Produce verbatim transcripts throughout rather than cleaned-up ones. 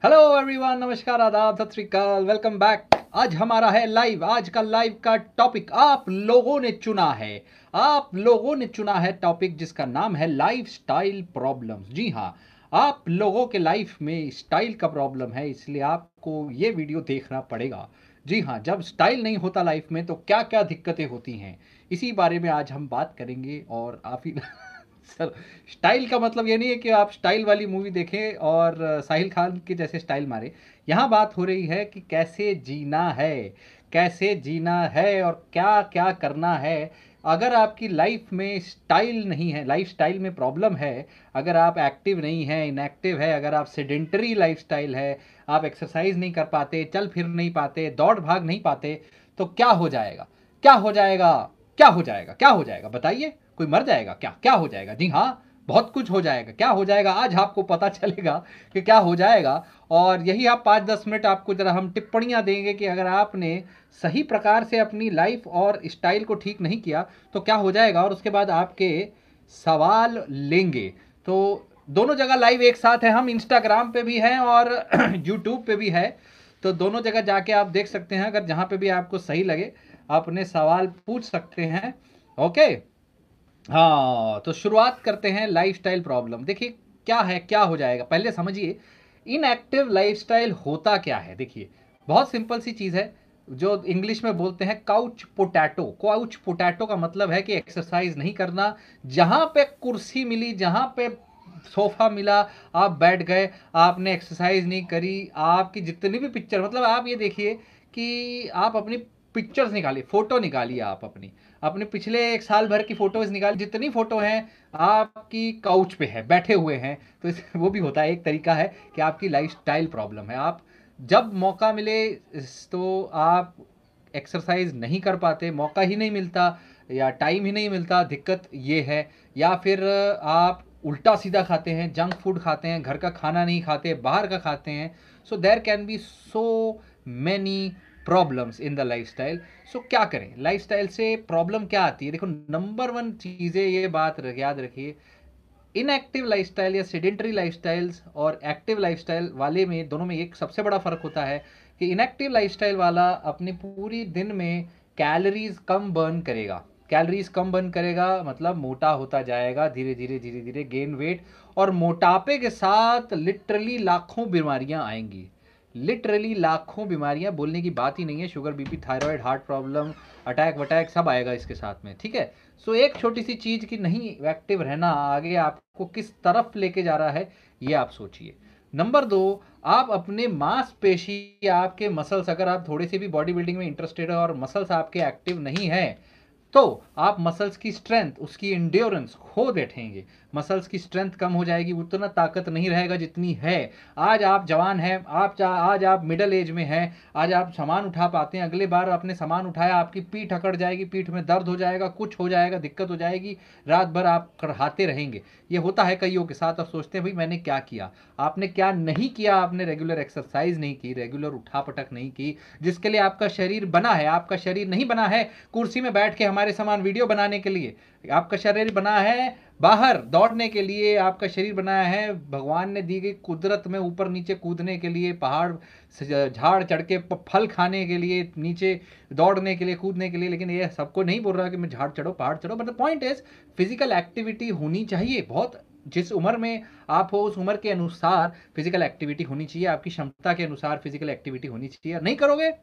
Hello everyone, नमस्कार, आदाब, सत श्री अकाल, वेलकम बैक। आज हमारा है लाइव। आज का लाइव का टॉपिक आप लोगों ने चुना है। आप लोगों ने चुना है टॉपिक जिसका नाम है लाइफस्टाइल प्रॉब्लम्स। जी हाँ, आप लोगों के लाइफ में स्टाइल का प्रॉब्लम है, इसलिए आपको ये वीडियो देखना पड़ेगा। जी हाँ, जब स्टाइल नहीं होता लाइफ में तो क्या क्या दिक्कतें होती हैं, इसी बारे में आज हम बात करेंगे। और आप ही सर, स्टाइल का मतलब ये नहीं है कि आप स्टाइल वाली मूवी देखें और साहिल खान के जैसे स्टाइल मारे। यहाँ बात हो रही है कि कैसे जीना है, कैसे जीना है और क्या क्या करना है। अगर आपकी लाइफ में स्टाइल नहीं है, लाइफ स्टाइल में प्रॉब्लम है, अगर आप एक्टिव नहीं हैं, इनएक्टिव है, अगर आप सेडेंटरी लाइफ स्टाइल है, आप एक्सरसाइज नहीं कर पाते, चल फिर नहीं पाते, दौड़ भाग नहीं पाते, तो क्या हो जाएगा? क्या हो जाएगा? क्या हो जाएगा? क्या हो जाएगा बताइए? कोई मर जाएगा क्या? क्या हो जाएगा? जी हाँ, बहुत कुछ हो जाएगा। क्या हो जाएगा आज आपको पता चलेगा कि क्या हो जाएगा। और यही आप पाँच दस मिनट आपको जरा हम टिप्पणियां देंगे कि अगर आपने सही प्रकार से अपनी लाइफ और स्टाइल को ठीक नहीं किया तो क्या हो जाएगा, और उसके बाद आपके सवाल लेंगे। तो दोनों जगह लाइव एक साथ है, हम इंस्टाग्राम पे भी हैं और यूट्यूब पे भी है, तो दोनों जगह जाके आप देख सकते हैं। अगर जहाँ पे भी आपको सही लगे आप अपने सवाल पूछ सकते हैं। ओके, हाँ, तो शुरुआत करते हैं लाइफस्टाइल प्रॉब्लम। देखिए क्या है, क्या हो जाएगा, पहले समझिए इनएक्टिव लाइफस्टाइल होता क्या है। देखिए बहुत सिंपल सी चीज़ है, जो इंग्लिश में बोलते हैं काउच पोटैटो। काउच पोटैटो का मतलब है कि एक्सरसाइज नहीं करना। जहाँ पे कुर्सी मिली, जहाँ पे सोफा मिला, आप बैठ गए, आपने एक्सरसाइज नहीं करी। आपकी जितनी भी पिक्चर, मतलब आप ये देखिए कि आप अपनी पिक्चर्स निकालिए, फोटो निकालिए, आप अपनी अपने पिछले एक साल भर की फोटोज निकाल, जितनी फोटो हैं आपकी काउच पे है, बैठे हुए हैं। तो इस, वो भी होता है, एक तरीका है कि आपकी लाइफस्टाइल प्रॉब्लम है। आप जब मौका मिले तो आप एक्सरसाइज नहीं कर पाते, मौका ही नहीं मिलता या टाइम ही नहीं मिलता, दिक्कत ये है। या फिर आप उल्टा सीधा खाते हैं, जंक फूड खाते हैं, घर का खाना नहीं खाते, बाहर का खाते हैं। So there can be so many problems in the lifestyle. So क्या करें, लाइफस्टाइल से प्रॉब्लम क्या आती है? देखो, नंबर वन चीज़ें ये बात याद रखिए, इनएक्टिव लाइफस्टाइल या सेडेंटरी लाइफस्टाइल्स और एक्टिव लाइफस्टाइल वाले में, दोनों में एक सबसे बड़ा फ़र्क होता है कि इनएक्टिव लाइफस्टाइल वाला अपनी पूरी दिन में कैलोरीज कम बर्न करेगा। कैलोरीज कम बर्न करेगा मतलब मोटा होता जाएगा, धीरे धीरे धीरे धीरे गेन वेट, और मोटापे के साथ लिटरली लाखों बीमारियां आएंगी। लिटरली लाखों बीमारियां, बोलने की बात ही नहीं है। Sugar, BP, thyroid, heart problem, attack वटैक सब आएगा इसके साथ में। ठीक है, सो एक छोटी सी चीज़ की नहीं एक्टिव रहना आगे आपको किस तरफ लेके जा रहा है, ये आप सोचिए। नंबर दो, आप अपने मांसपेशी, आपके मसल्स, अगर आप थोड़े से भी बॉडी बिल्डिंग में इंटरेस्टेड है और मसल्स आपके एक्टिव नहीं है तो आप मसल्स की स्ट्रेंथ, उसकी इंड्योरेंस खो बैठेंगे। मसल्स की स्ट्रेंथ कम हो जाएगी, उतना ताकत नहीं रहेगा जितनी है। आज आप जवान हैं, आप आज आप मिडिल एज में हैं, आज आप सामान उठा पाते हैं, अगले बार आपने सामान उठाया आपकी पीठ अकड़ जाएगी, पीठ में दर्द हो जाएगा, कुछ हो जाएगा, दिक्कत हो जाएगी, रात भर आप करहाते रहेंगे। ये होता है कईयों के साथ। और सोचते हैं भाई मैंने क्या किया। आपने क्या नहीं किया? आपने रेगुलर एक्सरसाइज नहीं की, रेगुलर उठा पटक नहीं की, जिसके लिए आपका शरीर बना है। आपका शरीर नहीं बना है कुर्सी में बैठ के हमारे समान वीडियो बनाने के लिए। आपका शरीर बना है बाहर दौड़ने के लिए। आपका शरीर बनाया है भगवान ने दी गई कुदरत में ऊपर नीचे कूदने के लिए, पहाड़ झाड़ चढ़ के फल खाने के लिए, नीचे दौड़ने के लिए, कूदने के लिए। लेकिन ये सबको नहीं बोल रहा कि मैं झाड़ चढ़ो, पहाड़ चढ़ो, but the point is physical activity होनी चाहिए। बहुत, जिस उम्र में आप हो उस उम्र के अनुसार फिजिकल एक्टिविटी होनी चाहिए, आपकी क्षमता के अनुसार फिजिकल एक्टिविटी होनी चाहिए। नहीं करोगे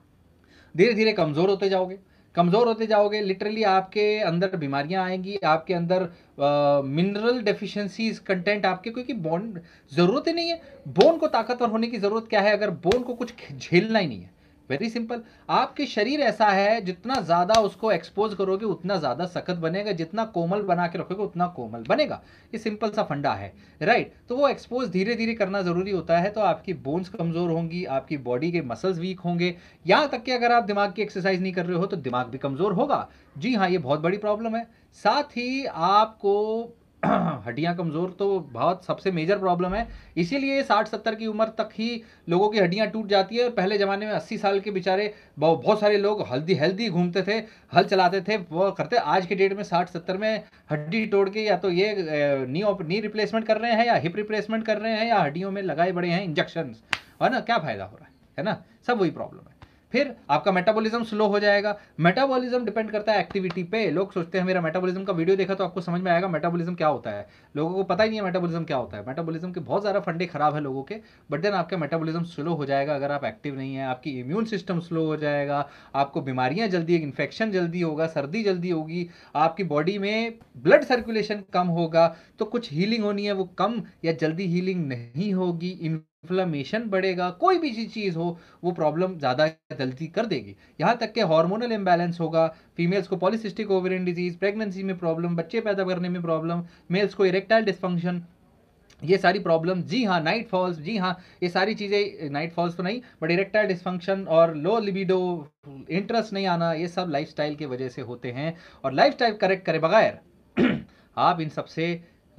धीरे धीरे कमजोर होते जाओगे, कमज़ोर होते जाओगे, लिटरली आपके अंदर बीमारियां आएंगी, आपके अंदर मिनरल डेफिशिएंसीज कंटेंट आपके, क्योंकि बोन ज़रूरत ही नहीं है। बोन को ताकतवर होने की ज़रूरत क्या है अगर बोन को कुछ झेलना ही नहीं है? वेरी सिंपल, आपकी शरीर ऐसा है जितना ज़्यादा उसको एक्सपोज करोगे उतना ज़्यादा सख्त बनेगा, जितना कोमल बना के रखोगे उतना कोमल बनेगा। ये सिंपल सा फंडा है, राइट? तो वो एक्सपोज धीरे धीरे करना ज़रूरी होता है। तो आपकी बोन्स कमज़ोर होंगी, आपकी बॉडी के मसल्स वीक होंगे, यहाँ तक कि अगर आप दिमाग की एक्सरसाइज नहीं कर रहे हो तो दिमाग भी कमज़ोर होगा। जी हाँ, ये बहुत बड़ी प्रॉब्लम है। साथ ही आपको हड्डियां कमज़ोर तो बहुत सबसे मेजर प्रॉब्लम है। इसीलिए साठ सत्तर की उम्र तक ही लोगों की हड्डियां टूट जाती है। और पहले ज़माने में अस्सी साल के बेचारे बहुत सारे लोग हेल्दी हेल्दी घूमते थे, हल चलाते थे, वो करते। आज के डेट में साठ सत्तर में हड्डी तोड़ के या तो ये नी नी रिप्लेसमेंट कर रहे हैं या हिप रिप्लेसमेंट कर रहे हैं या हड्डियों में लगाए बड़े हैं इंजेक्शन, है ना। क्या फ़ायदा हो रहा है है ना। सब वही प्रॉब्लम है। फिर आपका मेटाबॉलिज्म स्लो हो जाएगा। मेटाबॉलिज्म डिपेंड करता है एक्टिविटी पे। लोग सोचते हैं मेरा मेटाबॉलिज्म का वीडियो देखा तो आपको समझ में आएगा मेटाबॉलिज्म क्या होता है। लोगों को पता ही नहीं है मेटाबॉलिज्म क्या होता है। मेटाबॉलिज्म के बहुत ज़्यादा फंडे खराब है लोगों के। बट देन आपका मेटाबॉलिज्म स्लो हो जाएगा अगर आप एक्टिव नहीं है। आपकी इम्यून सिस्टम स्लो हो जाएगा, आपको बीमारियां जल्दी, इन्फेक्शन जल्दी होगा, सर्दी जल्दी होगी, आपकी बॉडी में ब्लड सर्कुलेशन कम होगा, तो कुछ हीलिंग होनी है वो कम या जल्दी हीलिंग नहीं होगी, इन्फ्लेमेशन बढ़ेगा, कोई भी चीज़ हो वो प्रॉब्लम ज़्यादा जल्दी कर देगी। यहाँ तक कि हार्मोनल इम्बैलेंस होगा, फीमेल्स को पॉलिसिस्टिक ओवेरियन डिजीज, प्रेगनेंसी में प्रॉब्लम, बच्चे पैदा करने में प्रॉब्लम, मेल्स को इरेक्टाइल डिस्फंक्शन, ये सारी प्रॉब्लम। जी हाँ, नाइट फॉल्स, जी हाँ, ये सारी चीज़ें, नाइट फॉल्स तो नहीं बट इरेक्टाइल डिस्फंक्शन और लो लिबिडो, इंटरेस्ट नहीं आना, ये सब लाइफस्टाइल की वजह से होते हैं। और लाइफस्टाइल करेक्ट करे बगैर आप इन सबसे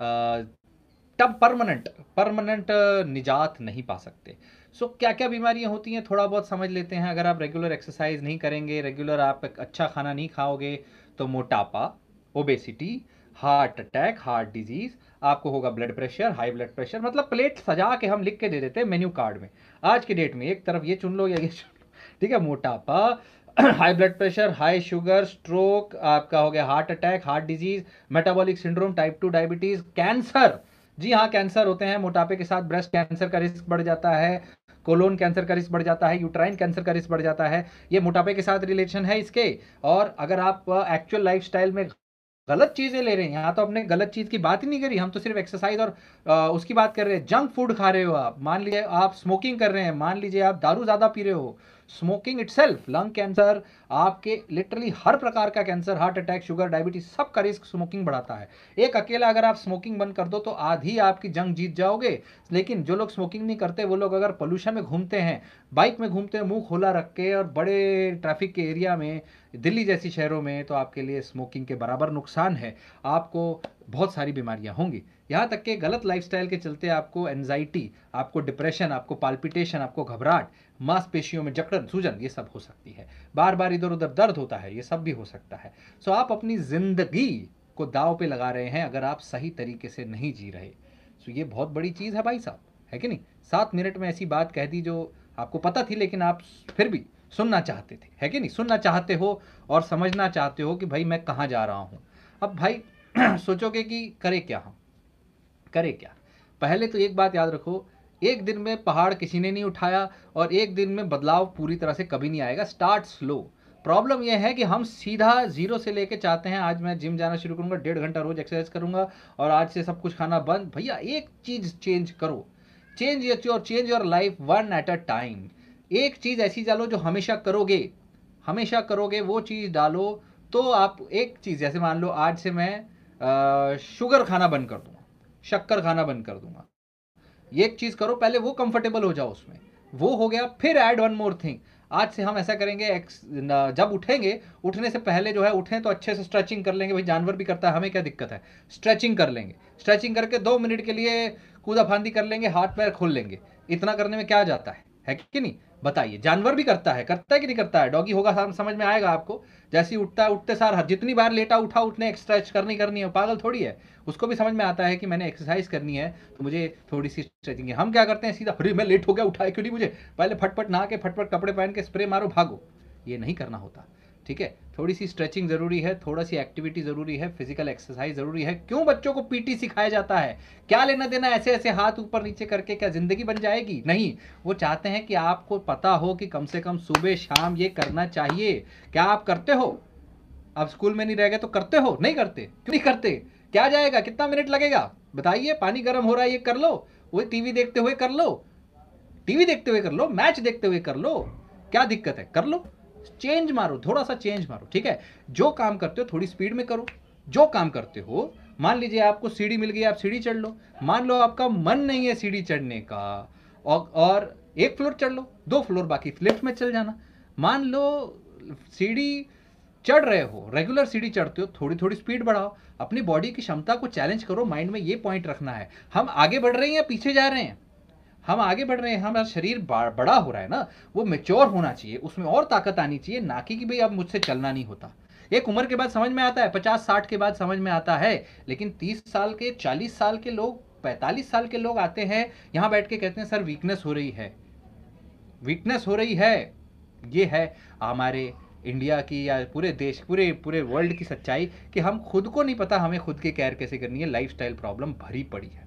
तब परमानेंट परमानेंट निजात नहीं पा सकते। सो so, क्या क्या बीमारियां होती हैं थोड़ा बहुत समझ लेते हैं। अगर आप रेगुलर एक्सरसाइज नहीं करेंगे, रेगुलर आप अच्छा खाना नहीं खाओगे, तो मोटापा, obesity, heart attack, heart disease, आपको होगा blood pressure, high blood pressure. मतलब प्लेट सजा के हम लिख के दे देते हैं मेन्यू कार्ड में आज की डेट में, एक तरफ ये चुन लो या ये चुन लो, ठीक है। मोटापा, high blood pressure, high sugar, stroke, आपका हो गया heart attack, heart disease, metabolic syndrome, type two diabetes, cancer. जी हाँ, कैंसर होते हैं मोटापे के साथ। ब्रेस्ट कैंसर का रिस्क बढ़ जाता है, कोलोन कैंसर का रिस्क बढ़ जाता है, यूट्राइन कैंसर का रिस्क बढ़ जाता है। ये मोटापे के साथ रिलेशन है इसके। और अगर आप एक्चुअल लाइफस्टाइल में गलत चीजें ले रहे हैं, यहाँ तो अपने गलत चीज की बात ही नहीं करी, हम तो सिर्फ एक्सरसाइज और आ, उसकी बात कर रहे हैं। जंक फूड खा रहे हो आप, मान लीजिए आप स्मोकिंग कर रहे हैं, मान लीजिए आप दारू ज्यादा पी रहे हो, स्मोकिंग इटसेल्फ लंग कैंसर, आपके लिटरली हर प्रकार का cancer, heart attack, sugar, diabetes, सब का रिस्क स्मोकिंग बढ़ाता है। एक अकेला अगर आप स्मोकिंग बंद कर दो तो आधी आपकी जंग जीत जाओगे। लेकिन जो लोग स्मोकिंग नहीं करते, वो लोग अगर पोल्यूशन में घूमते हैं, बाइक में घूमते हैं मुंह खोला रख के और बड़े ट्रैफिक के एरिया में, दिल्ली जैसी शहरों में, तो आपके लिए स्मोकिंग के बराबर नुकसान है। आपको बहुत सारी बीमारियां होंगी। यहाँ तक कि गलत लाइफस्टाइल के चलते आपको एंजाइटी, आपको डिप्रेशन, आपको पाल्पिटेशन, आपको घबराहट, मांसपेशियों में जकड़न, सूजन, ये सब हो सकती है। बार बार इधर उधर दर्द होता है, ये सब भी हो सकता है। सो आप अपनी जिंदगी को दाव पे लगा रहे हैं अगर आप सही तरीके से नहीं जी रहे। सो ये बहुत बड़ी चीज़ है भाई साहब, है कि नहीं। सात मिनट में ऐसी बात कह दी जो आपको पता थी लेकिन आप फिर भी सुनना चाहते थे, है कि नहीं। सुनना चाहते हो और समझना चाहते हो कि भाई मैं कहाँ जा रहा हूँ। अब भाई सोचोगे कि करे क्या, हम करे क्या। पहले तो एक बात याद रखो, एक दिन में पहाड़ किसी ने नहीं उठाया और एक दिन में बदलाव पूरी तरह से कभी नहीं आएगा। Start slow. प्रॉब्लम यह है कि हम सीधा जीरो से लेके चाहते हैं आज मैं जिम जाना शुरू करूंगा, डेढ़ घंटा रोज एक्सरसाइज करूंगा और आज से सब कुछ खाना बंद। भैया एक चीज चेंज करो, change your change your life one at a time. एक चीज ऐसी डालो जो हमेशा करोगे, हमेशा करोगे वो चीज डालो। तो आप एक चीज, जैसे मान लो आज से मैं आ, शुगर खाना बंद कर दूंगा, शक्कर खाना बंद कर दूंगा। ये एक चीज करो, पहले वो कंफर्टेबल हो जाओ उसमें, वो हो गया। फिर ऐड वन मोर थिंग। आज से हम ऐसा करेंगे, जब उठेंगे, उठने से पहले जो है, उठें तो अच्छे से स्ट्रेचिंग कर लेंगे। भाई जानवर भी करता है, हमें क्या दिक्कत है। स्ट्रेचिंग कर लेंगे, स्ट्रेचिंग करके दो मिनट के लिए कूदा फांदी कर लेंगे, हाथ पैर खोल लेंगे। इतना करने में क्या जाता है, है कि नहीं। बताइए, जानवर भी करता है, करता है कि नहीं करता है। डॉगी होगा, समझ में आएगा आपको। जैसे ही उठता है, उठते सार जितनी बार लेटा उठा उठने एक्सरसाइज करनी करनी है, पागल थोड़ी है। उसको भी समझ में आता है कि मैंने एक्सरसाइज करनी है तो मुझे थोड़ी सी स्ट्रेचिंग है। हम क्या करते हैं, सीधा अरे मैं लेट हो गया, उठाए क्यों नहीं मुझे, पहले फटफट नहा के फटफट कपड़े पहन के स्प्रे मारो भागो। ये नहीं करना होता, ठीक है। थोड़ी सी स्ट्रेचिंग जरूरी है, थोड़ा सी एक्टिविटी जरूरी है, फिजिकल एक्सरसाइज जरूरी है। क्यों बच्चों को पीटी सिखाया जाता है, क्या लेना देना ऐसे ऐसे हाथ ऊपर नीचे करके, क्या जिंदगी बन जाएगी। नहीं, वो चाहते हैं कि आपको पता हो कि कम से कम सुबह शाम ये करना चाहिए। क्या आप करते हो। आप स्कूल में नहीं रह गए तो करते हो, नहीं करते, क्यों नहीं करते। क्या जाएगा, कितना मिनट लगेगा बताइए। पानी गर्म हो रहा है, ये कर लो। वही टीवी देखते हुए कर लो, टीवी देखते हुए कर लो, मैच देखते हुए कर लो, क्या दिक्कत है, कर लो। चेंज मारो, थोड़ा सा चेंज मारो, ठीक है। जो काम करते हो थोड़ी स्पीड में करो। जो काम करते हो, मान लीजिए आपको सीढ़ी मिल गई, आप सीढ़ी चढ़ लो। मान लो आपका मन नहीं है सीढ़ी चढ़ने का, और, और एक फ्लोर चढ़ लो, दो फ्लोर बाकी लिफ्ट में चल जाना। मान लो सीढ़ी चढ़ रहे हो, रेगुलर सीढ़ी चढ़ते हो, थोड़ी थोड़ी स्पीड बढ़ाओ, अपनी बॉडी की क्षमता को चैलेंज करो। माइंड में ये पॉइंट रखना है, हम आगे बढ़ रहे हैं या पीछे जा रहे हैं। हम आगे बढ़ रहे हैं, हमारा शरीर बड़ा हो रहा है ना, वो मैच्योर होना चाहिए, उसमें और ताकत आनी चाहिए, ना कि भाई अब मुझसे चलना नहीं होता। एक उम्र के बाद समझ में आता है, पचास साठ के बाद समझ में आता है, लेकिन तीस साल के, चालीस साल के लोग, पैंतालीस साल के लोग आते हैं यहां बैठ के कहते हैं सर वीकनेस हो रही है, वीकनेस हो रही है। ये है हमारे इंडिया की या पूरे देश, पूरे पूरे वर्ल्ड की सच्चाई कि हम खुद को नहीं पता हमें खुद की केयर कैसे करनी है। लाइफस्टाइल प्रॉब्लम भरी पड़ी है।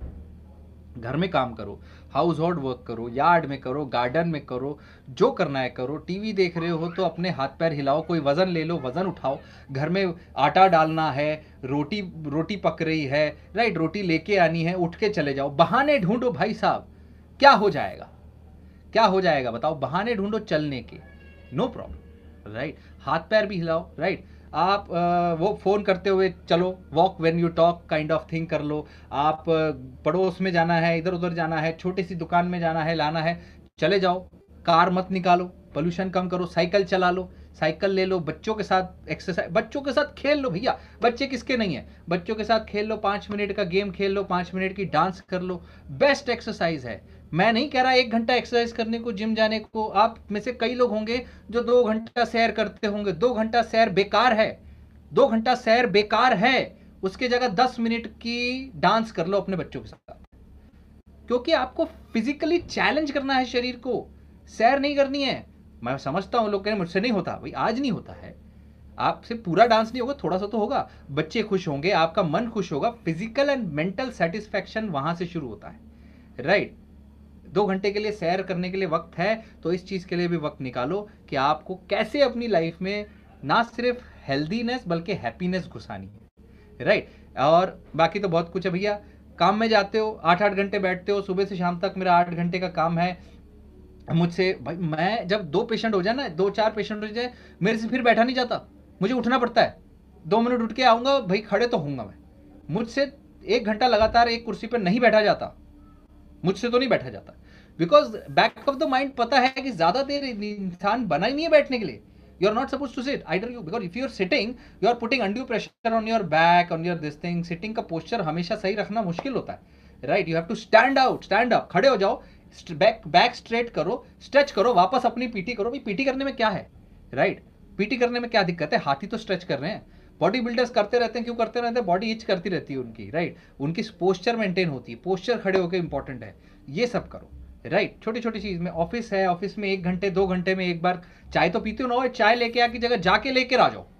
घर में काम करो, हाउस होल्ड वर्क करो, यार्ड में करो, गार्डन में करो, जो करना है करो। टीवी देख रहे हो तो अपने हाथ पैर हिलाओ, कोई वजन ले लो, वजन उठाओ। घर में आटा डालना है, रोटी रोटी पक रही है, राइट, रोटी लेके आनी है, उठ के चले जाओ। बहाने ढूंढो भाई साहब, क्या हो जाएगा, क्या हो जाएगा बताओ। बहाने ढूंढो चलने के, नो प्रॉब्लम, राइट। हाथ पैर भी हिलाओ, राइट। आप आ, वो फोन करते हुए चलो, walk when you talk kind of thing कर लो। आप पड़ोस में जाना है, इधर उधर जाना है, छोटी सी दुकान में जाना है, लाना है, चले जाओ। कार मत निकालो, पोल्यूशन कम करो। साइकिल चला लो, साइकिल ले लो। बच्चों के साथ एक्सरसाइज, बच्चों के साथ खेल लो भैया, बच्चे किसके नहीं है, बच्चों के साथ खेल लो, पाँच मिनट का गेम खेल लो, पाँच मिनट की डांस कर लो, बेस्ट एक्सरसाइज है। मैं नहीं कह रहा एक घंटा एक्सरसाइज करने को, जिम जाने को। आप में से कई लोग होंगे जो दो घंटा सैर करते होंगे। दो घंटा सैर बेकार है, दो घंटा सैर बेकार है। उसके जगह दस मिनट की डांस कर लो अपने बच्चों के साथ, क्योंकि आपको फिजिकली चैलेंज करना है शरीर को, सैर नहीं करनी है। मैं समझता हूं लोग कह रहे मुझसे नहीं होता, भाई आज नहीं होता है, आपसे पूरा डांस नहीं होगा, थोड़ा सा तो होगा। बच्चे खुश होंगे, आपका मन खुश होगा, फिजिकल एंड मेंटल सेटिस्फैक्शन वहां से शुरू होता है, राइट। दो घंटे के लिए सैर करने के लिए वक्त है, तो इस चीज के लिए भी वक्त निकालो कि आपको कैसे अपनी लाइफ में ना सिर्फ हेल्दीनेस बल्कि हैप्पीनेस घुसानी है, राइट। और बाकी तो बहुत कुछ है भैया। काम में जाते हो, आठ आठ घंटे बैठते हो, सुबह से शाम तक मेरा आठ घंटे का काम है। मुझसे भाई, मैं जब दो पेशेंट हो जाए ना, दो चार पेशेंट हो जाए, मेरे से फिर बैठा नहीं जाता, मुझे उठना पड़ता है। दो मिनट उठ के आऊंगा भाई, खड़े तो होऊंगा मैं। मुझसे एक घंटा लगातार एक कुर्सी पर नहीं बैठा जाता, मुझसे तो नहीं बैठा जाता। Because back of the mind पता है कि ज्यादा देर इंसान बना ही नहीं है बैठने के लिए। You are not suppose to sit idle you, because if you are sitting you are putting undue pressure on your back, on your this thing. Sitting का पोस्चर हमेशा सही रखना मुश्किल होता है, right. You have to stand out, stand up, खड़े हो जाओ, बैक बैक स्ट्रेट करो, स्ट्रेच करो, वापस अपनी पीटी करो। भाई पीटी करने में क्या है, राइट, पीटी करने में क्या दिक्कत है, हाथी तो स्ट्रेच कर रहे हैं। बॉडी बिल्डर्स करते रहते हैं, क्यों करते रहते हैं, बॉडी इच करती रहती है उनकी, राइट, उनकी पोस्चर मेंटेन होती है, पोस्चर खड़े होकर इंपॉर्टेंट है। ये सब करो, राइट। छोटी छोटी चीज में, ऑफिस है, ऑफिस में एक घंटे दो घंटे में एक बार चाय तो पीते हो ना, चाय लेके आके जगह जाके लेके आ जाओ,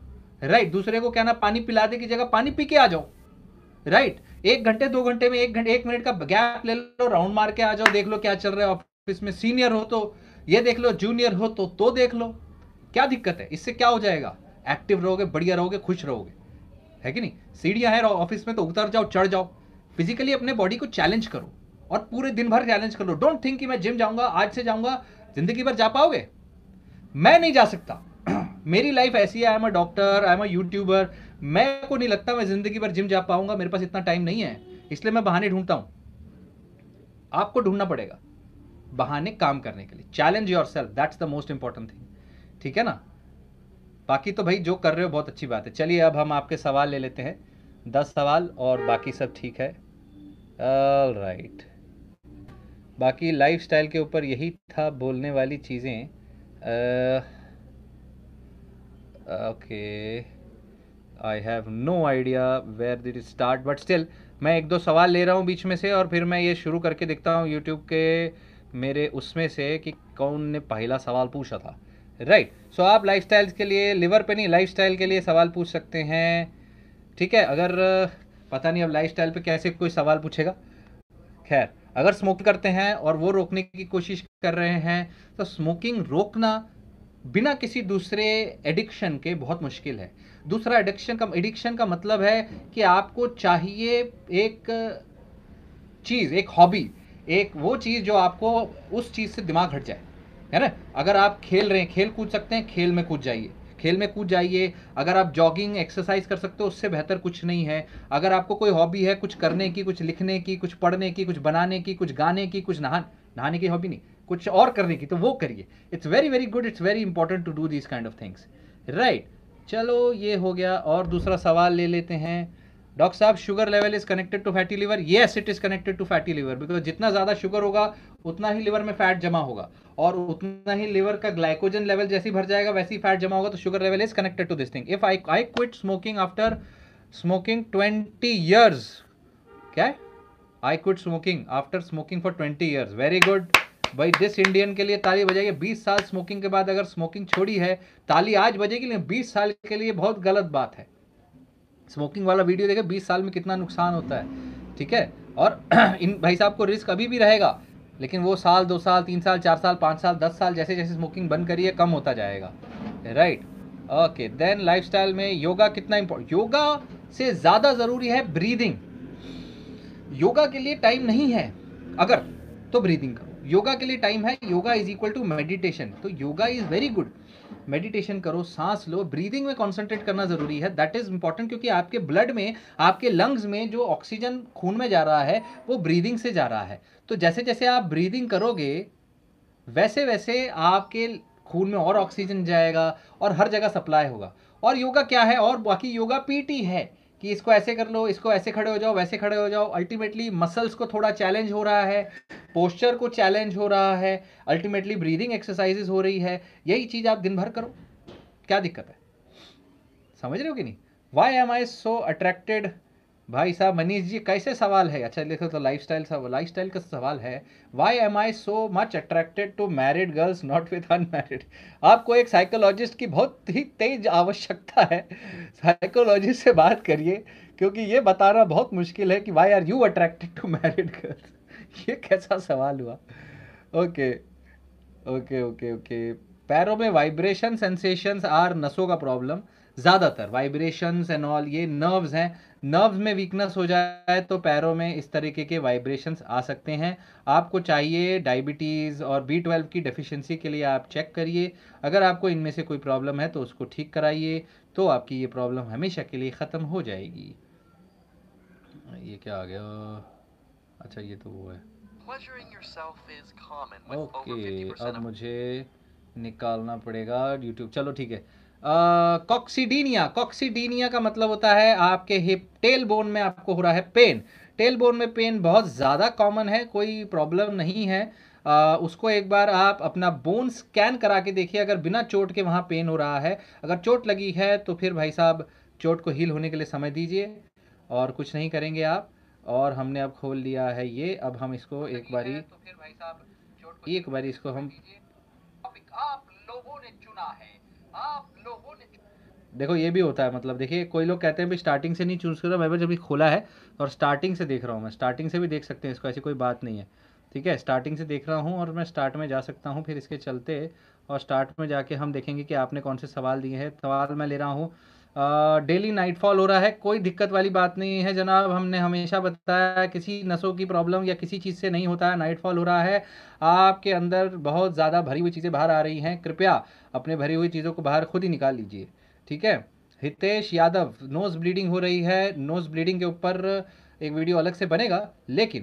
राइट। दूसरे को कहना पानी पिला दे की जगह पानी पी के आ जाओ, राइट। एक घंटे दो घंटे में एक घंटे एक मिनट का गैप ले लो, राउंड मार के आ जाओ, देख लो क्या चल रहा है ऑफिस में। सीनियर हो तो ये देख लो, जूनियर हो तो तो देख लो, क्या दिक्कत है, इससे क्या हो जाएगा, एक्टिव रहोगे, बढ़िया रहोगे, खुश रहोगे, है कि नहीं। सीढ़ियां हैं ऑफिस में तो उतर जाओ, चढ़ जाओ, फिजिकली अपने बॉडी को चैलेंज करो और पूरे दिन भर चैलेंज कर लो। डोंट थिंक कि मैं जिम जाऊंगा, आज से जाऊंगा, जिंदगी भर जा पाओगे। मैं नहीं जा सकता, मेरी लाइफ ऐसी है, I am a doctor, I am a YouTuber, मैं को नहीं लगता मैं जिंदगी भर जिम जा पाऊंगा, मेरे पास इतना टाइम नहीं है, इसलिए मैं बहाने ढूंढता हूं। आपको ढूंढना पड़ेगा बहाने काम करने के लिए। Challenge yourself, that's the most important thing, ठीक है ना। बाकी तो भाई जो कर रहे हो बहुत अच्छी बात है। चलिए अब हम आपके सवाल ले लेते हैं, दस सवाल, और बाकी सब ठीक है, ऑल राइट। बाकी लाइफस्टाइल के ऊपर यही था बोलने वाली चीज़ें। Okay, I have no idea where did it start, but still मैं एक दो सवाल ले रहा हूँ बीच में से, और फिर मैं ये शुरू करके देखता हूँ यूट्यूब के मेरे उसमें से कि कौन ने पहला सवाल पूछा था, राइट। सो आप लाइफस्टाइल के लिए, लिवर पे नहीं, लाइफस्टाइल के लिए सवाल पूछ सकते हैं, ठीक है। अगर पता नहीं अब लाइफस्टाइल पे कैसे कोई सवाल पूछेगा, खैर। अगर स्मोकिंग करते हैं और वो रोकने की कोशिश कर रहे हैं, तो स्मोकिंग रोकना बिना किसी दूसरे एडिक्शन के बहुत मुश्किल है। दूसरा एडिक्शन का एडिक्शन का मतलब है कि आपको चाहिए एक चीज़, एक हॉबी, एक वो चीज़ जो आपको उस चीज़ से दिमाग हट जाए, है ना। अगर आप खेल रहे हैं, खेल कूद सकते हैं, खेल में कूद जाइए, खेल में कूद जाइए। अगर आप जॉगिंग एक्सरसाइज कर सकते हो, उससे बेहतर कुछ नहीं है। अगर आपको कोई हॉबी है कुछ करने की, कुछ लिखने की, कुछ पढ़ने की, कुछ बनाने की, कुछ गाने की, कुछ नहा नहाने की हॉबी नहीं, कुछ और करने की, तो वो करिए। It's very very good, it's very important to do this kind of things, right. चलो ये हो गया, और दूसरा सवाल ले लेते हैं। डॉक्टर साहब, sugar level is connected to fatty liver? Yes, it is connected to fatty liver, because जितना ज़्यादा शुगर होगा उतना ही लिवर में फैट जमा होगा, और उतना ही लिवर का ग्लाइकोजन लेवल जैसे ही भर जाएगा वैसे ही फैट जमा होगा। तो sugar level is connected to this thing. If I I quit smoking after smoking twenty years, क्या है? I quit smoking after smoking for twenty years. Very good भाई, दिस इंडियन के लिए ताली बजाइए। बीस साल स्मोकिंग के बाद अगर स्मोकिंग छोड़ी है, ताली आज बजेगी, लेकिन बीस साल के लिए बहुत गलत बात है। स्मोकिंग वाला वीडियो देखे बीस साल में कितना नुकसान होता है, ठीक है। और इन भाई साहब को रिस्क अभी भी रहेगा, लेकिन वो साल, दो साल, तीन साल, चार साल, पाँच साल, दस साल जैसे जैसे स्मोकिंग बंद करिए कम होता जाएगा, राइट। ओके, देन लाइफस्टाइल में योगा कितना इंपॉर्टेंट? योगा से ज़्यादा ज़रूरी है ब्रीदिंग। योगा के लिए टाइम नहीं है अगर, तो ब्रीदिंग करो। योगा के लिए टाइम है, yoga is equal to meditation, तो yoga is very good. Meditation करो, सांस लो, ब्रीदिंग में कॉन्सेंट्रेट करना जरूरी है, दैट इज इंपॉर्टेंट, क्योंकि आपके ब्लड में, आपके लंग्स में जो ऑक्सीजन खून में जा रहा है वो ब्रीदिंग से जा रहा है। तो जैसे जैसे आप ब्रीदिंग करोगे वैसे वैसे आपके खून में और ऑक्सीजन जाएगा और हर जगह सप्लाई होगा। और योगा क्या है? और बाकी योगा पीटी है कि इसको ऐसे कर लो, इसको ऐसे खड़े हो जाओ, वैसे खड़े हो जाओ। अल्टीमेटली मसल्स को थोड़ा चैलेंज हो रहा है, पोस्चर को चैलेंज हो रहा है, अल्टीमेटली ब्रीदिंग एक्सरसाइजेज हो रही है। यही चीज़ आप दिन भर करो, क्या दिक्कत है? समझ रहे हो कि नहीं? Why am I so attracted? भाई साहब मनीष जी, कैसे सवाल है? अच्छा लिखो तो लाइफस्टाइल सब, लाइफस्टाइल का सवाल है। Why am I so much attracted to married girls not with unmarried? आपको एक साइकोलॉजिस्ट की बहुत ही तेज आवश्यकता है। साइकोलॉजिस्ट से बात करिए, क्योंकि ये बताना बहुत मुश्किल है कि why are you attracted to married girls. ये कैसा सवाल हुआ? Okay okay okay okay. पैरों में वाइब्रेशन सेंसेशंस आर नसों का प्रॉब्लम, ज़्यादातर वाइब्रेशंस एंड ऑल ये नर्व्स हैं। नर्व्स में वीकनेस हो जाए तो पैरों में इस तरीके के वाइब्रेशंस आ सकते हैं। आपको चाहिए डायबिटीज़ और बी ट्वेल्व की डेफिशिएंसी के लिए आप चेक करिए। अगर आपको इनमें से कोई प्रॉब्लम है तो उसको ठीक कराइए, तो आपकी ये प्रॉब्लम हमेशा के लिए ख़त्म हो जाएगी। ये क्या आ गया? अच्छा ये तो वो है। ओके, अब मुझे निकालना पड़ेगा यूट्यूब। चलो ठीक है। कॉक्सीडीनिया, कॉक्सीडीनिया का मतलब होता है आपके हिप टेल बोन में आपको हो रहा है पेन। टेल बोन में पेन बहुत ज़्यादा कॉमन है, कोई प्रॉब्लम नहीं है। आ, उसको एक बार आप अपना बोन स्कैन करा के देखिए, अगर बिना चोट के वहाँ पेन हो रहा है। अगर चोट लगी है तो फिर भाई साहब चोट को हील होने के लिए समय दीजिए, और कुछ नहीं करेंगे आप। और हमने अब खोल लिया है ये, अब हम इसको एक बारी तो फिर भाई साहब एक बारी इसको हम आप लोगों ने चुना है, आप लोगों ने देखो ये भी होता है। मतलब देखिए, कोई लोग कहते हैं भी स्टार्टिंग से नहीं चूज़ करो, मैं भी जब खोला है और स्टार्टिंग से देख रहा हूँ। मैं स्टार्टिंग से भी देख सकते हैं इसको, ऐसी कोई बात नहीं है, ठीक है। स्टार्टिंग से देख रहा हूँ और मैं स्टार्ट में जा सकता हूँ फिर इसके चलते, और स्टार्ट में जाके हम देखेंगे कि आपने कौन से सवाल दिए हैं। सवाल मैं ले रहा हूँ, डेली नाइटफॉल हो रहा है, कोई दिक्कत वाली बात नहीं है जनाब। हमने हमेशा बताया किसी नसों की प्रॉब्लम या किसी चीज़ से नहीं होता है, नाइटफॉल हो रहा है, आपके अंदर बहुत ज़्यादा भरी हुई चीज़ें बाहर आ रही हैं। कृपया अपने भरी हुई चीज़ों को बाहर खुद ही निकाल लीजिए, ठीक है। हितेश यादव, नोज़ ब्लीडिंग हो रही है। नोज़ ब्लीडिंग के ऊपर एक वीडियो अलग से बनेगा, लेकिन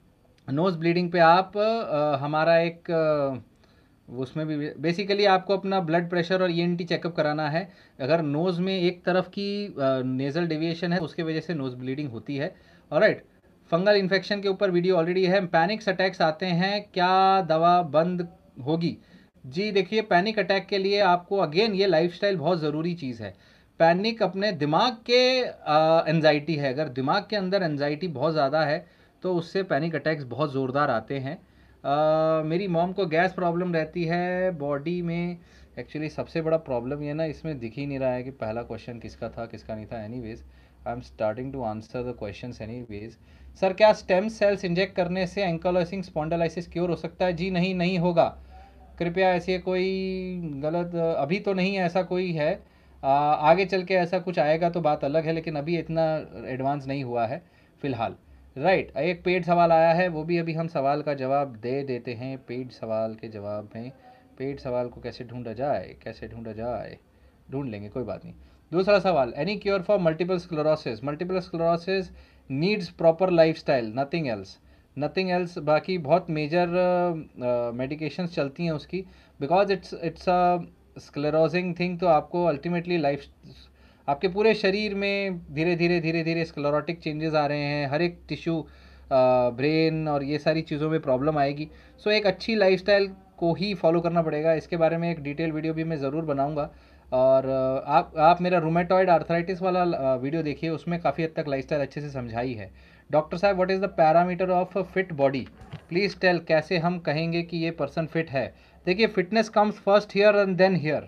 नोज़ ब्लीडिंग पे आप आ, हमारा एक आ, उसमें भी बेसिकली आपको अपना ब्लड प्रेशर और ईएनटी चेकअप कराना है। अगर नोज़ में एक तरफ की नेज़ल डेविएशन है उसके वजह से नोज़ ब्लीडिंग होती है। ऑलराइट, फंगल इन्फेक्शन के ऊपर वीडियो ऑलरेडी है। पैनिक्स अटैक्स आते हैं, क्या दवा बंद होगी? जी देखिए, पैनिक अटैक के लिए आपको अगेन ये लाइफस्टाइल बहुत ज़रूरी चीज़ है। पैनिक अपने दिमाग के एंजाइटी है, अगर दिमाग के अंदर एंजाइटी बहुत ज़्यादा है तो उससे पैनिक अटैक्स बहुत ज़ोरदार आते हैं। Uh, मेरी मॉम को गैस प्रॉब्लम रहती है बॉडी में। एक्चुअली सबसे बड़ा प्रॉब्लम ये ना, इसमें दिख ही नहीं रहा है कि पहला क्वेश्चन किसका था किसका नहीं था। Anyways I am starting to answer the questions anyways. Sir क्या स्टेम सेल्स इंजेक्ट करने से एंकाइलोसिंग स्पॉन्डिलाइसिस क्योर हो सकता है? जी नहीं, नहीं होगा। कृपया ऐसे कोई गलत अभी तो नहीं ऐसा कोई है, आ, आगे चल के ऐसा कुछ आएगा तो बात अलग है, लेकिन अभी इतना एडवांस नहीं हुआ है फ़िलहाल, राइट right. एक पेड सवाल आया है, वो भी अभी हम सवाल का जवाब दे देते हैं। पेड सवाल के जवाब में, पेड सवाल को कैसे ढूंढा जाए, कैसे ढूंढा जाए, ढूंढ लेंगे, कोई बात नहीं। दूसरा सवाल, any cure for multiple sclerosis? Multiple sclerosis needs proper lifestyle, nothing else, nothing else. बाकी बहुत मेजर मेडिकेशंस चलती हैं उसकी, because it's it's a sclerosing thing तो आपको अल्टीमेटली लाइफ, आपके पूरे शरीर में धीरे धीरे धीरे धीरे स्क्लेरोटिक चेंजेस आ रहे हैं, हर एक टिश्यू, ब्रेन और ये सारी चीज़ों में प्रॉब्लम आएगी. सो so, एक अच्छी लाइफस्टाइल को ही फॉलो करना पड़ेगा. इसके बारे में एक डिटेल वीडियो भी मैं ज़रूर बनाऊंगा. और आप आप मेरा रूमेटॉइड आर्थराइटिस वाला वीडियो देखिए, उसमें काफ़ी हद तक लाइफस्टाइल अच्छे से समझाई है. डॉक्टर साहब, what is the parameter of fit body, please tell. कैसे हम कहेंगे कि ये पर्सन फिट है? देखिए, fitness comes first here and then here.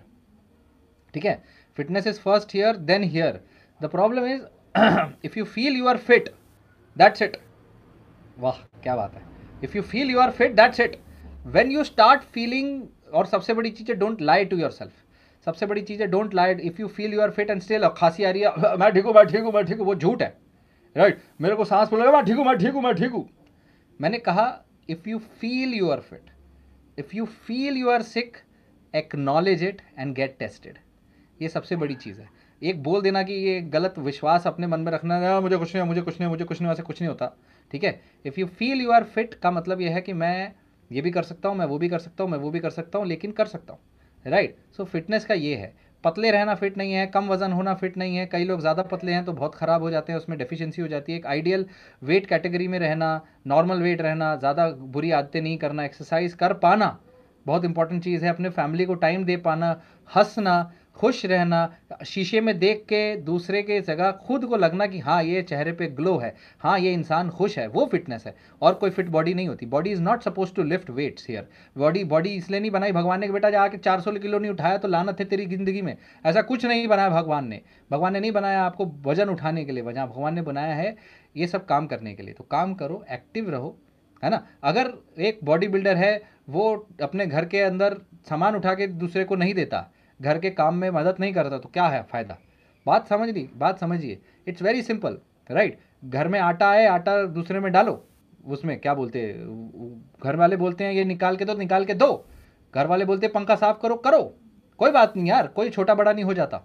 ठीक है, fitness is first here then here. The problem is if you feel you are fit, that's it. वाह क्या बात है. If you feel you are fit, that's it. When you start feeling, और सबसे बड़ी चीज़ है don't lie to yourself. सबसे बड़ी चीज़ है don't lie. If you feel you are fit and still खांसी आ रही है, मैं ठीक हूँ मैं ठीक हूँ मैं ठीक हूँ, वो झूठ है. Right right? मेरे को सांस फूलेगा, मैं ठीक हूँ मैं ठीक हूँ मैं ठीक हूँ. मैंने कहा if you feel you are fit, if you feel you are sick, acknowledge it and get tested. ये सबसे बड़ी चीज़ है. एक बोल देना कि ये गलत विश्वास अपने मन में रखना, ना मुझे कुछ नहीं मुझे कुछ नहीं मुझे कुछ नहीं, वैसे कुछ नहीं होता. ठीक है, if you feel you are fit का मतलब यह है कि मैं ये भी कर सकता हूँ, मैं वो भी कर सकता हूँ, मैं वो भी कर सकता हूँ, लेकिन कर सकता हूँ. राइट. सो फिटनेस का ये है. पतले रहना फिट नहीं है, कम वजन होना फिट नहीं है. कई लोग ज़्यादा पतले हैं तो बहुत ख़राब हो जाते हैं, उसमें डेफिशिएंसी हो जाती है. एक आइडियल वेट कैटेगरी में रहना, नॉर्मल वेट रहना, ज़्यादा बुरी आदतें नहीं करना, एक्सरसाइज कर पाना बहुत इंपॉर्टेंट चीज़ है. अपने फैमिली को टाइम दे पाना, हंसना, खुश रहना, शीशे में देख के दूसरे के जगह खुद को लगना कि हाँ ये चेहरे पे ग्लो है, हाँ ये इंसान खुश है, वो फिटनेस है. और कोई फिट बॉडी नहीं होती. Body is not suppose to lift weights here. Body body इसलिए नहीं बनाई भगवान ने कि बेटा जाके चार सौ किलो नहीं उठाया तो लानत है तेरी ज़िंदगी में. ऐसा कुछ नहीं बनाया भगवान ने. भगवान ने नहीं बनाया आपको वजन उठाने के लिए. वजह भगवान ने बनाया है ये सब काम करने के लिए. तो काम करो, एक्टिव रहो, है ना. अगर एक बॉडी बिल्डर है, वो अपने घर के अंदर सामान उठा के दूसरे को नहीं देता, घर के काम में मदद नहीं करता, तो क्या है फ़ायदा? बात समझ ली, बात समझिए. It's very simple. राइट. घर में आटा है, आटा दूसरे में डालो, उसमें क्या बोलते हैं, घर वाले बोलते हैं ये निकाल के दो, निकाल के दो. घर वाले बोलते हैं पंखा साफ करो, करो. कोई बात नहीं यार, कोई छोटा बड़ा नहीं हो जाता.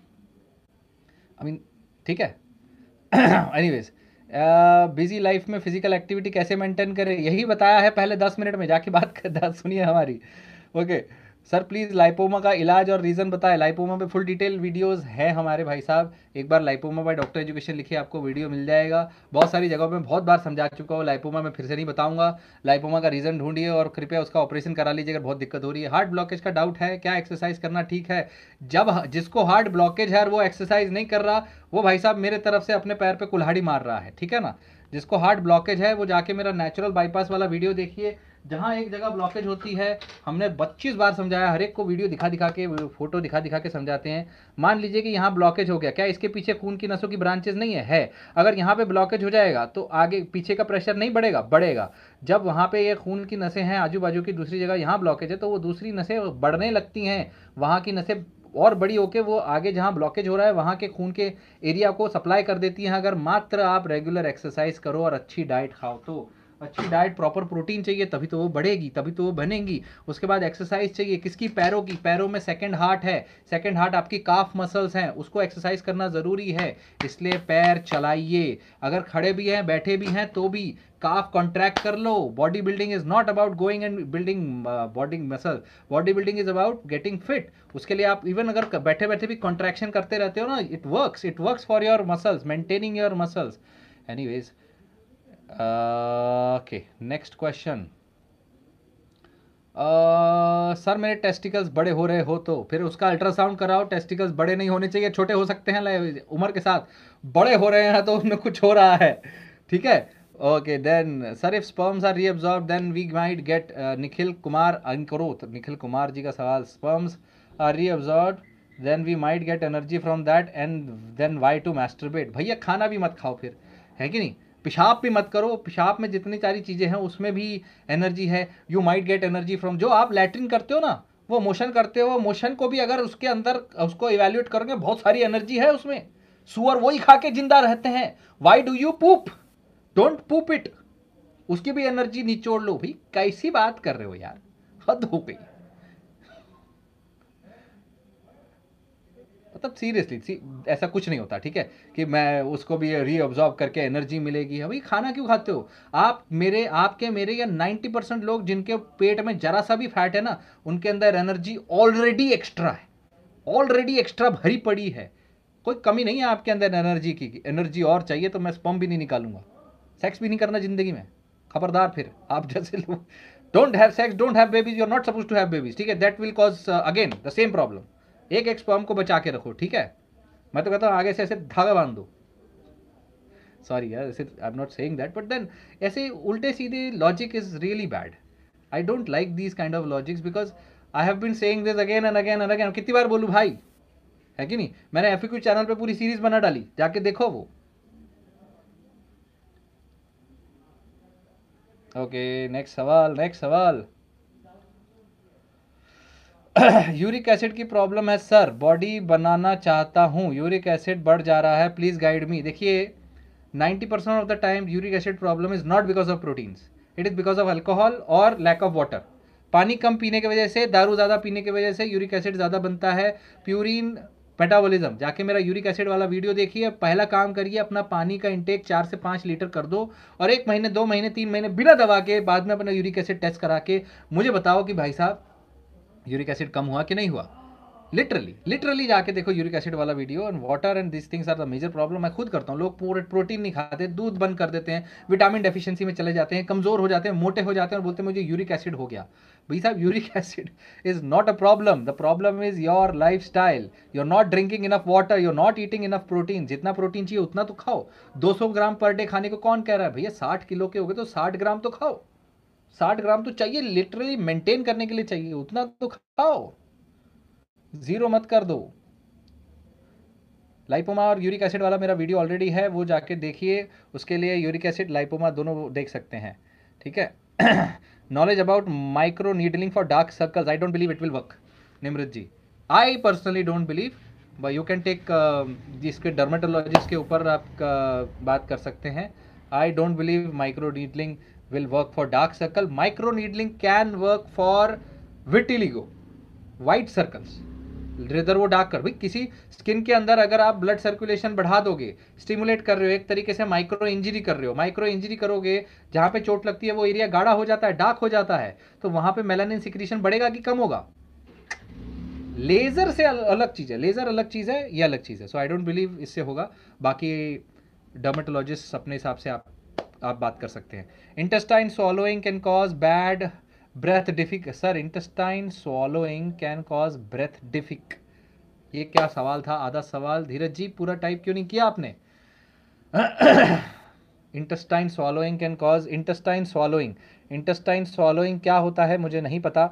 आई मीन ठीक है. एनीवेज, बिजी लाइफ में फिजिकल एक्टिविटी कैसे मेंटेन करें, यही बताया है पहले दस मिनट में. जाके बात कर सुनिए हमारी. ओके सर, प्लीज़ लाइपोमा का इलाज और रीज़न बताएं. लाइपोमा पे फुल डिटेल वीडियोस है हमारे भाई साहब. एक बार लाइपोमा बाय डॉक्टर एजुकेशन लिखिए, आपको वीडियो मिल जाएगा. बहुत सारी जगहों में बहुत बार समझा चुका हूँ. लाइपोमा में फिर से नहीं बताऊंगा. लाइपोमा का रीज़न ढूंढिए और कृपया उसका ऑपरेशन करा लीजिए अगर बहुत दिक्कत हो रही है. हार्ट ब्लॉकेज का डाउट है, क्या एक्सरसाइज करना ठीक है? जब जिसको हार्ट ब्लॉकेज है और वो एक्सरसाइज नहीं कर रहा, वो भाई साहब मेरे तरफ से अपने पैर पर कुल्हाड़ी मार रहा है. ठीक है ना. जिसको हार्ट ब्लॉकेज है वो जाके मेरा नेचुरल बाईपास वाला वीडियो देखिए, जहाँ एक जगह ब्लॉकेज होती है. हमने पच्चीस बार समझाया, हर एक को वीडियो दिखा दिखा के, फोटो दिखा दिखा के समझाते हैं. मान लीजिए कि यहाँ ब्लॉकेज हो गया, क्या इसके पीछे खून की नसों की ब्रांचेज नहीं है? है. अगर यहाँ पे ब्लॉकेज हो जाएगा तो आगे पीछे का प्रेशर नहीं बढ़ेगा? बढ़ेगा. जब वहाँ पे ये खून की नसें हैं, आजू बाजू की दूसरी जगह यहाँ ब्लॉकेज है, तो वो दूसरी नसें बढ़ने लगती हैं. वहाँ की नसें और बड़ी होके वो आगे जहाँ ब्लॉकेज हो रहा है वहाँ के खून के एरिया को सप्लाई कर देती हैं. अगर मात्र आप रेगुलर एक्सरसाइज करो और अच्छी डाइट खाओ तो. अच्छी डाइट, प्रॉपर प्रोटीन चाहिए, तभी तो वो बढ़ेगी, तभी तो वो बनेगी. उसके बाद एक्सरसाइज चाहिए. किसकी? पैरों की. पैरों में सेकंड हार्ट है. सेकंड हार्ट आपकी काफ मसल्स हैं, उसको एक्सरसाइज करना ज़रूरी है. इसलिए पैर चलाइए. अगर खड़े भी हैं, बैठे भी हैं, तो भी काफ कॉन्ट्रैक्ट कर लो. Body building is not about going and building body muscle. Body building is about getting fit. उसके लिए आप इवन अगर बैठे बैठे भी कॉन्ट्रैक्शन करते रहते हो ना, it works. It works for your muscles, maintaining your muscles. Anyways, okay, next question. Sir मेरे टेस्टिकल्स बड़े हो रहे हो तो फिर उसका अल्ट्रासाउंड कराओ. टेस्टिकल्स बड़े नहीं होने चाहिए, छोटे हो सकते हैं उम्र के साथ. बड़े हो रहे हैं तो उनमें कुछ हो रहा है. ठीक है. Okay then, sir if sperms are reabsorbed then we might get. Nikhil Kumar Ankrot, Nikhil Kumar ji का सवाल. Sperms are reabsorbed then we might get energy from that and then why to masturbate. भैया खाना भी मत खाओ फिर, है कि नहीं. पेशाब भी मत करो. पेशाब में जितनी सारी चीज़ें हैं उसमें भी एनर्जी है. You might get energy from, जो आप लैट्रिन करते हो ना, वो मोशन करते हो, मोशन को भी अगर उसके अंदर उसको इवेल्युएट करोगे, बहुत सारी एनर्जी है उसमें. सुअर वही खा के जिंदा रहते हैं. Why do you poop? Don't poop it. उसकी भी एनर्जी निचोड़ लो. भाई कैसी बात कर रहे हो यार, हद हो गई. मतलब सीरियसली सी, ऐसा कुछ नहीं होता, ठीक है, कि मैं उसको भी रीअब्जॉर्ब करके एनर्जी मिलेगी। भाई खाना क्यों खाते हो आप? मेरे आपके मेरे या नाइन्टी परसेंट लोग जिनके पेट में जरा सा भी फैट है ना, उनके अंदर एनर्जी ऑलरेडी एक्स्ट्रा है, ऑलरेडी एक्स्ट्रा भरी पड़ी है, कोई कमी नहीं है आपके अंदर एनर्जी की। एनर्जी और चाहिए तो मैं स्पर्म भी नहीं निकालूंगा, सेक्स भी नहीं करना जिंदगी में, खबरदार। फिर आप जैसे लोग don't have sex, don't have babies, you are not suppose to have babies, ठीक है, that will cause again the same problem. एक एक स्पर्म को बचा के रखो, ठीक है। मैं तो कहता हूँ आगे से ऐसे धागा बांध दो। सॉरी यार, ऐसे I am not saying that, but then ऐसे उल्टे सीधे logic is really bad. I don't like these kind of logics because I have been saying this again and again and again. कितनी बार बोलूँ भाई, है कि नहीं? मैंने एफएक्यू चैनल पे पूरी सीरीज बना डाली, जाके देखो वो। ओके, नेक्स्ट सवाल, नेक्स्ट सवाल। यूरिक एसिड की प्रॉब्लम है सर, बॉडी बनाना चाहता हूँ, यूरिक एसिड बढ़ जा रहा है, प्लीज गाइड मी। देखिए, ninety percent of the time uric acid problem is not because of proteins, it is because of alcohol और लैक ऑफ वाटर। पानी कम पीने की वजह से, दारू ज़्यादा पीने की वजह से यूरिक एसिड ज़्यादा बनता है। प्यूरिन मेटाबॉलिज्म, जाके मेरा यूरिक एसिड वाला वीडियो देखिए। पहला काम करिए, अपना पानी का इंटेक चार से पाँच लीटर कर दो, और एक महीने, दो महीने, तीन महीने बिना दवा के बाद में अपना यूरिक एसिड टेस्ट करा के मुझे बताओ कि भाई साहब यूरिक एसिड कम हुआ कि नहीं हुआ। लिटरली लिटरली जाके देखो यूरिक एसिड वाला video. And water and this things are the major problem. मैं खुद करता हूँ, लोग पूरे प्रोटीन नहीं खाते, दूध बंद कर देते हैं, विटामिन डेफिशिएंसी में चले जाते हैं, कमजोर हो जाते हैं, मोटे हो जाते हैं और बोलते हैं मुझे यूरिक एसिड हो गया। भाई साहब, uric acid is not a problem, the problem is your life style. You are not drinking enough water, you are not eating enough protein. जितना प्रोटीन चाहिए उतना तो खाओ। दो सौ ग्राम पर डे खाने को कौन कह रहा है? भैया साठ किलो के हो गए तो साठ ग्राम तो खाओ, साठ ग्राम तो चाहिए, लिटरली मेंटेन करने के लिए चाहिए, उतना तो खाओ, जीरो मत कर दो। लाइपोमा और यूरिक एसिड वाला मेरा वीडियो ऑलरेडी है, वो जाके देखिए। उसके लिए यूरिक एसिड, लाइपोमा दोनों देख सकते हैं, ठीक है। Knowledge about micro needling for dark circles, I don't believe it will work. Nimrit ji, I personally don't believe, but you can take, जिसके डर्मेटोलॉजिस्ट के ऊपर आप uh, बात कर सकते हैं। I don't believe micro needling will work for dark circle. Micro needling can work for vitiligo, white circles, rather वो dark कर। भाई किसी स्किन के अंदर अगर आप ब्लड सर्कुलेशन बढ़ा दोगे, स्टिमुलेट कर रहे हो, एक तरीके से माइक्रो इंजरी कर रहे हो। माइक्रो इंजरी करोगे, जहां पे चोट लगती है वो एरिया गाढ़ा हो जाता है, डार्क हो जाता है, तो वहां पे मेलानिन सिक्रीशन बढ़ेगा कि कम होगा? लेजर से अलग चीज है, लेजर अलग चीज है, ये अलग चीज है। सो आई डोंट बिलीव इससे होगा। बाकी डर्मेटोलॉजिस्ट अपने हिसाब से आप आप बात कर सकते हैं। Intestine swallowing can cause bad breath डिफिक। Sir, intestine swallowing can cause breath डिफिक, ये क्या सवाल था? आधा सवाल धीरज जी पूरा टाइप क्यों नहीं किया आपने? Intestine swallowing can cause, intestine swallowing, intestine swallowing क्या होता है मुझे नहीं पता,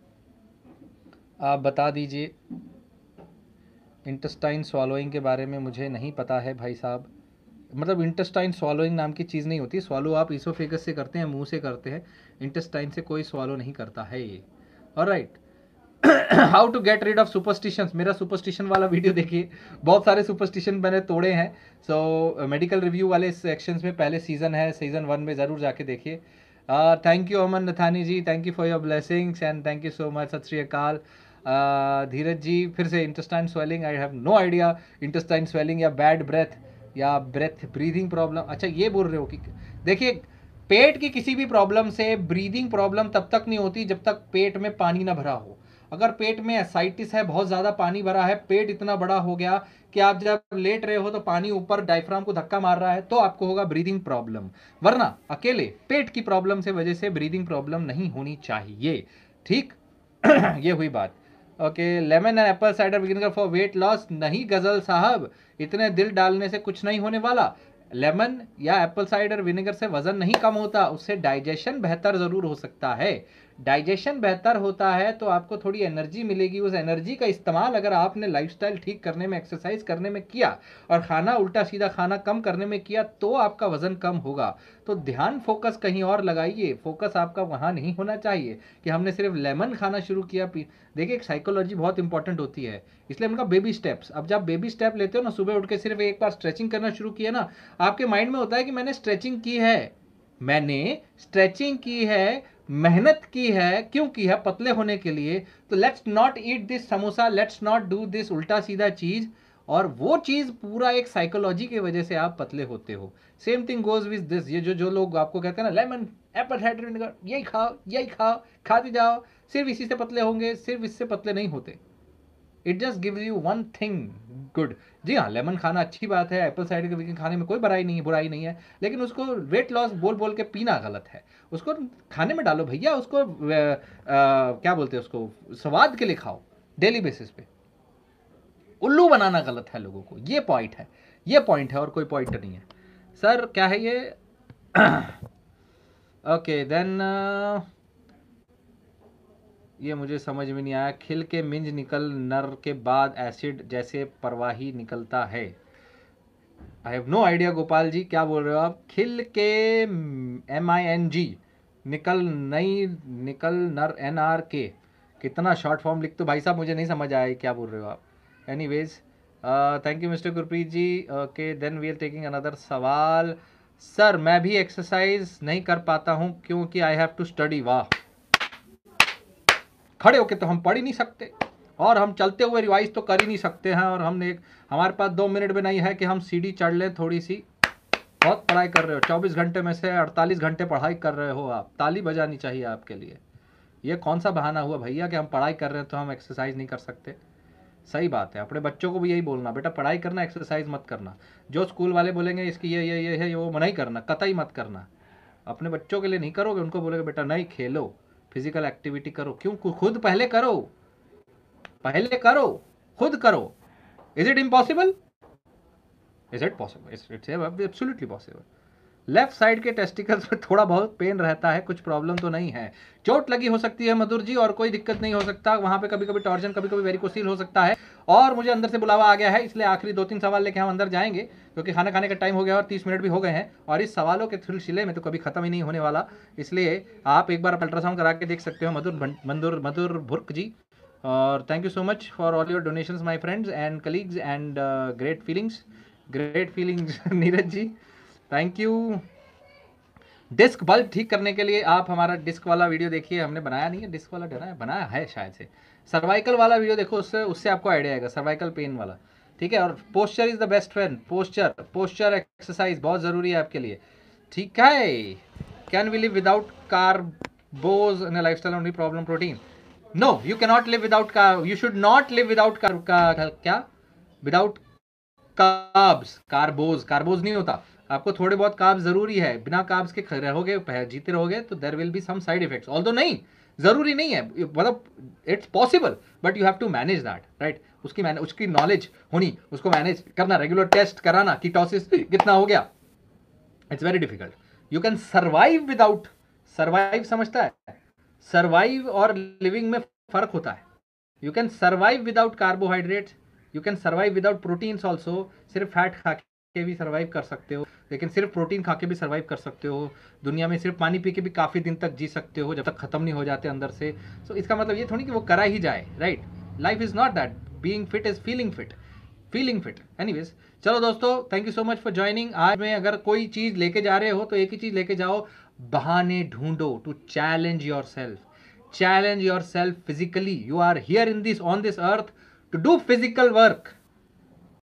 आप बता दीजिए। इंटेस्टाइन स्वॉलोइंग के बारे में मुझे नहीं पता है भाई साहब। मतलब इंटेस्टाइन स्वॉलोइंग नाम की चीज़ नहीं होती। स्वॉलो आप इसोफेगस से करते हैं, मुंह से करते हैं, इंटेस्टाइन से कोई स्वॉलो नहीं करता है ये। Alright, how to get rid of superstitions, मेरा सुपरस्टिशन वाला वीडियो देखिए, बहुत सारे सुपरस्टिशन मैंने तोड़े हैं। सो मेडिकल रिव्यू वाले सेक्शंस में पहले सीजन है, सीजन वन में ज़रूर जाके देखिए। Thank you Aman Nathani ji, thank you for your blessings and thank you so much. Sat Shri Akal. Dheeraj ji फिर से, intestine swelling, I have no idea, intestine swelling या बैड ब्रेथ या ब्रेथ ब्रीदिंग प्रॉब्लम। अच्छा ये बोल रहे हो कि देखिए, पेट की किसी भी प्रॉब्लम से ब्रीदिंग प्रॉब्लम तब तक नहीं होती जब तक पेट में पानी ना भरा हो। अगर पेट में एसाइटिस है, बहुत ज़्यादा पानी भरा है, पेट इतना बड़ा हो गया कि आप जब लेट रहे हो तो पानी ऊपर डायफ्राम को धक्का मार रहा है, तो आपको होगा ब्रीदिंग प्रॉब्लम। वरना अकेले पेट की प्रॉब्लम से वजह से ब्रीदिंग प्रॉब्लम नहीं होनी चाहिए, ठीक। ये हुई बात। Okay, lemon and apple cider vinegar for weight loss, नहीं गजल साहब, इतने दिल डालने से कुछ नहीं होने वाला। लेमन या एप्पल साइडर विनेगर से वजन नहीं कम होता, उससे डाइजेशन बेहतर जरूर हो सकता है। डाइजेशन बेहतर होता है तो आपको थोड़ी एनर्जी मिलेगी। उस एनर्जी का इस्तेमाल अगर आपने लाइफस्टाइल ठीक करने में, एक्सरसाइज करने में किया और खाना उल्टा सीधा खाना कम करने में किया, तो आपका वजन कम होगा। तो ध्यान फोकस कहीं और लगाइए, फोकस आपका वहाँ नहीं होना चाहिए कि हमने सिर्फ लेमन खाना शुरू किया। देखिए, एक साइकोलॉजी बहुत इंपॉर्टेंट होती है, इसलिए उनका बेबी स्टेप्स। अब जब बेबी स्टेप लेते हो ना, सुबह उठ के सिर्फ एक बार स्ट्रेचिंग करना शुरू किया ना, आपके माइंड में होता है कि मैंने स्ट्रेचिंग की है, मैंने स्ट्रेचिंग की है, मेहनत की है, क्यों की है? पतले होने के लिए। तो let's not eat this samosa, let's not do this उल्टा सीधा चीज। और वो चीज़ पूरा एक साइकोलॉजी की वजह से आप पतले होते हो। Same thing goes with this. ये जो जो लोग आपको कहते हैं ना लेमन एप्पल साइडर विनेगर, यही खाओ यही खाओ, खाते जाओ, सिर्फ इसी से पतले होंगे, सिर्फ इससे पतले नहीं होते। It just gives you one thing good. जी हाँ, लेमन खाना अच्छी बात है, एप्पल साइडर विनेगर खाने में कोई बुराई नहीं है, बुराई नहीं है, लेकिन उसको वेट लॉस बोल बोल के पीना गलत है। उसको खाने में डालो भैया, उसको आ, आ, क्या बोलते हैं उसको, स्वाद के लिए खाओ डेली बेसिस पे। उल्लू बनाना गलत है लोगों को, ये पॉइंट है, ये पॉइंट है और कोई पॉइंट नहीं है। सर क्या है ये? ओके देन ये मुझे समझ में नहीं आया। खिल के मिंज निकल नर के बाद एसिड जैसे परवाही निकलता है। I have no idea Gopal ji, क्या बोल रहे हो आप? खिल के एम आई एन जी निकल नई निकल नर एन आर के, कितना शॉर्ट फॉर्म लिख तो भाई साहब मुझे नहीं समझ आया क्या बोल रहे हो आप। Anyways thank you mister Gurpreet ji. Okay then we are taking another सवाल। सर मैं भी एक्सरसाइज नहीं कर पाता हूँ क्योंकि आई हैव टू स्टडी। वाह, खड़े होके तो हम पढ़ ही नहीं सकते और हम चलते हुए रिवाइज तो कर ही नहीं सकते हैं, और हमने एक हमारे पास दो मिनट भी नहीं है कि हम सीढ़ी चढ़ लें थोड़ी सी। बहुत पढ़ाई कर रहे हो, चौबीस घंटे में से अड़तालीस घंटे पढ़ाई कर रहे हो आप, ताली बजानी चाहिए आपके लिए। ये कौन सा बहाना हुआ भैया कि हम पढ़ाई कर रहे हैं तो हम एक्सरसाइज नहीं कर सकते? सही बात है, अपने बच्चों को भी यही बोलना, बेटा पढ़ाई करना, एक्सरसाइज मत करना। जो स्कूल वाले बोलेंगे इसकी ये ये ये है, वो नहीं करना, कतई मत करना। अपने बच्चों के लिए नहीं करोगे, उनको बोलोगे बेटा नहीं खेलो, फिजिकल एक्टिविटी करो। क्यों? खुद पहले करो, पहले करो, खुद करो। Is it impossible? Is it possible? It's absolutely possible. Left side के टेस्टिकल्स में थोड़ा बहुत पेन रहता है, कुछ प्रॉब्लम तो नहीं है। चोट लगी हो सकती है मधुर जी, और कोई दिक्कत नहीं हो सकता वहां पे। कभी कभी टॉर्जन, कभी कभी वेरिकोसील हो सकता है। और मुझे अंदर से बुलावा आ गया है, इसलिए आखिरी दो तीन सवाल लेके हम अंदर जाएंगे, क्योंकि खाना खाने का टाइम हो गया और तीस मिनट भी हो गए हैं, और इस सवालों के सिलसिले में तो कभी खत्म ही नहीं होने वाला। इसलिए आप एक बार अल्ट्रासाउंड करा के देख सकते हो मधुर मधुर मधुर भुर्क जी। और thank you so much for all your donations my friends and colleagues and great feelings, great feelings Neeraj ji, thank you. Disc bulge ठीक करने के लिए आप हमारा डिस्क वाला वीडियो देखिए, हमने बनाया नहीं है डिस्क वाला, डरा है बनाया है शायद से। सर्वाइकल वाला वीडियो देखो, उससे उससे आपको आइडिया आएगा, सर्वाइकल पेन वाला, ठीक है। और posture is the best friend, posture posture exercise बहुत ज़रूरी है आपके लिए, ठीक है। Can we live without carbos in lifestyle only problem protein? No, you can not live without carb, you should not live without क्या without carbs, carbos, carbos नहीं होता। आपको थोड़े बहुत कार्ब्स जरूरी है, बिना कार्ब्स के रहोगे, जीते रहोगे तो there will be some side effects, although नहीं जरूरी नहीं है, मतलब it's possible, but you have to manage that, right. उसकी मैंने उसकी नॉलेज होनी, उसको मैनेज करना, रेगुलर टेस्ट कराना, कीटोसिस कितना हो गया, it's very difficult. You can survive without, survive समझता है, सर्वाइव और लिविंग में फर्क होता है। You can survive without carbohydrates, you can survive without proteins also, सिर्फ फैट खा के भी सर्वाइव कर सकते हो, लेकिन सिर्फ प्रोटीन खा के भी सर्वाइव कर सकते हो। दुनिया में सिर्फ पानी पी के भी काफ़ी दिन तक जी सकते हो, जब तक खत्म नहीं हो जाते अंदर से। सो so, इसका मतलब ये थोड़ी कि वो करा ही जाए, right. Life is not that, being fit is feeling fit, feeling fit. Anyways, चलो दोस्तों, thank you so much for joining. आज में अगर कोई चीज़ लेके जा रहे हो तो एक ही चीज़ लेके जाओ, बहाने ढूंढो to challenge yourself, challenge yourself physically. You are here in this, on this earth to do physical work.